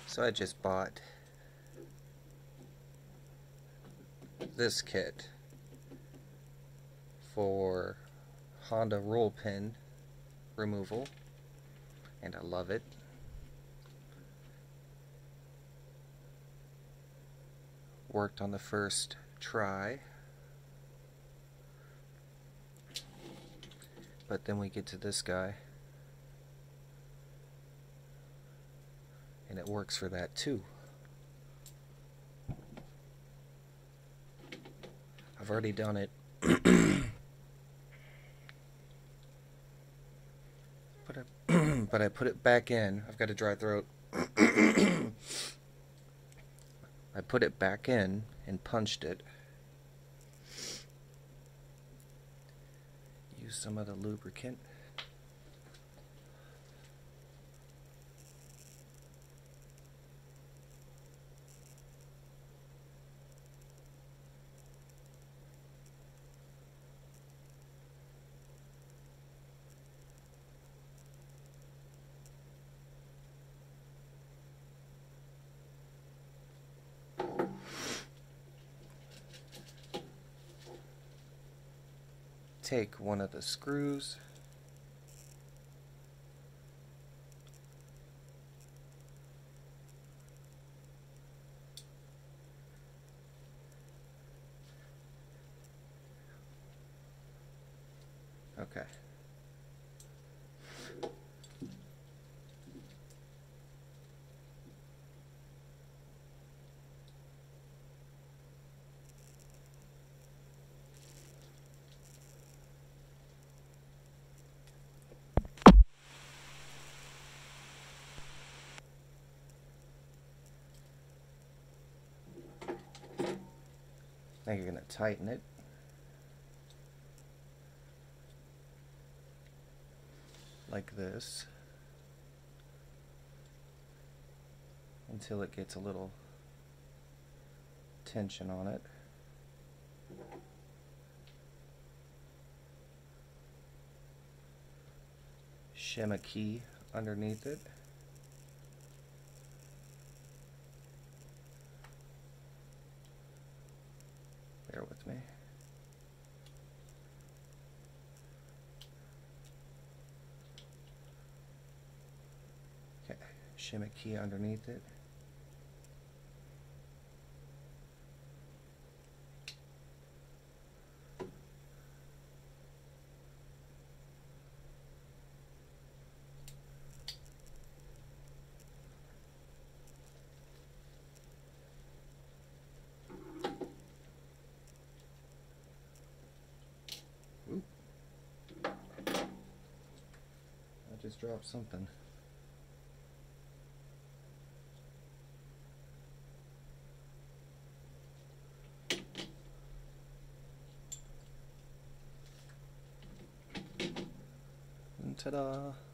So I just bought this kit for Honda roll pin removal, and I love it. Worked on the first try, but then we get to this guy and it works for that too. I've already done it. But I put it back in. I've got a dry throat. I put it back in and punched it. Use some of the lubricant. Take one of the screws, okay. Now you're going to tighten it. Like this. Until it gets a little tension on it. Shim a key underneath it. Bear with me. Okay, shim a key underneath it. Oop. I just dropped something. Ta-da!